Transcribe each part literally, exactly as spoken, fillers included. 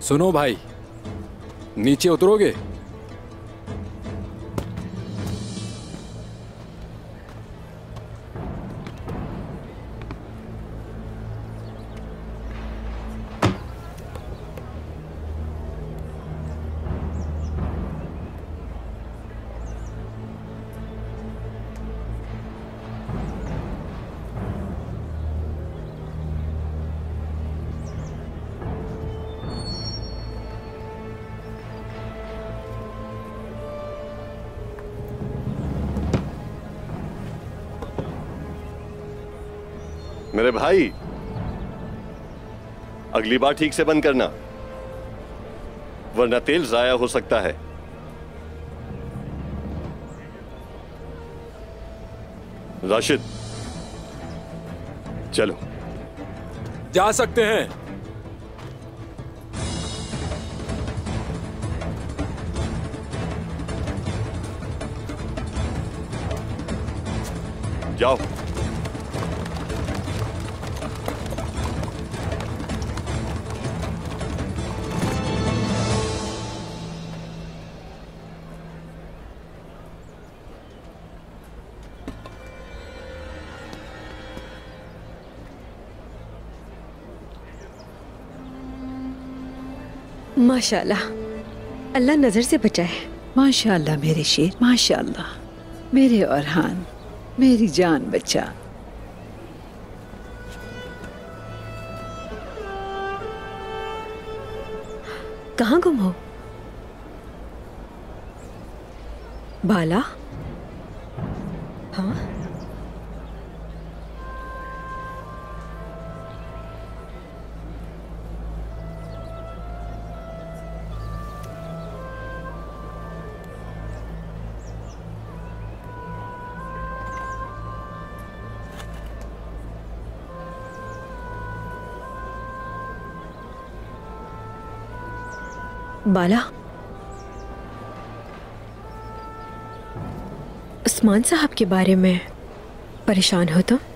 सुनो भाई, नीचे उतरोगे? मेरे भाई, अगली बार ठीक से बंद करना, वरना तेल जाया हो सकता है। राशिद, चलो। जा सकते हैं। जाओ। माशाल्लाह, अल्लाह नजर से बचाए। माशाल्लाह मेरे शेर, माशाल्लाह मेरे अरहान, मेरी जान बचा। कहाँ गुम हो बाला? हाँ, बाला, उस्मान साहब के बारे में परेशान हो तुम?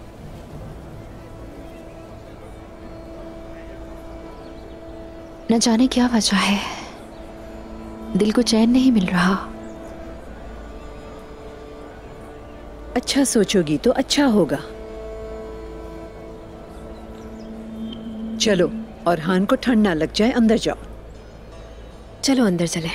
न जाने क्या वजह है, दिल को चैन नहीं मिल रहा। अच्छा सोचोगी तो अच्छा होगा। चलो, अरहान को ठंड ना लग जाए, अंदर जाओ। चलो अंदर चले।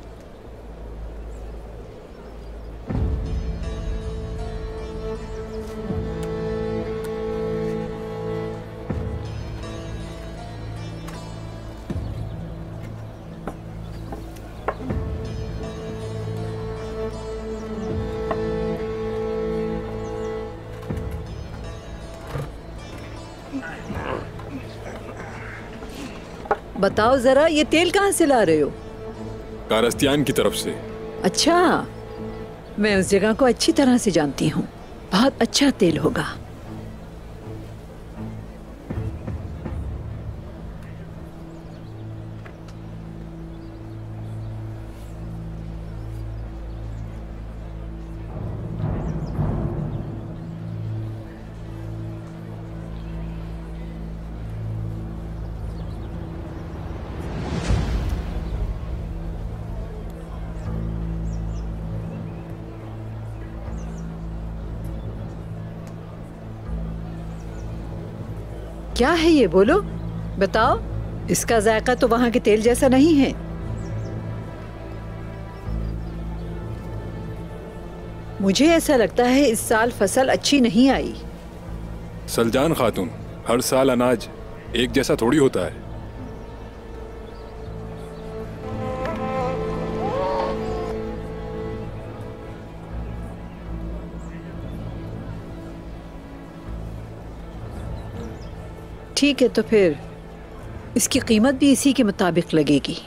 बताओ जरा, ये तेल कहाँ से ला रहे हो? कारस्तियान की तरफ से। अच्छा, मैं उस जगह को अच्छी तरह से जानती हूँ, बहुत अच्छा तेल होगा। क्या है ये, बोलो, बताओ। इसका जायका तो वहां के तेल जैसा नहीं है। मुझे ऐसा लगता है इस साल फसल अच्छी नहीं आई। सलजान खातून, हर साल अनाज एक जैसा थोड़ी होता है। ठीक है, तो फिर इसकी कीमत भी इसी के मुताबिक लगेगी।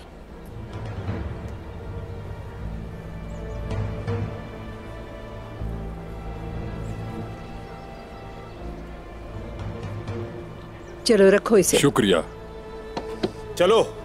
चलो रखो इसे। शुक्रिया। चलो।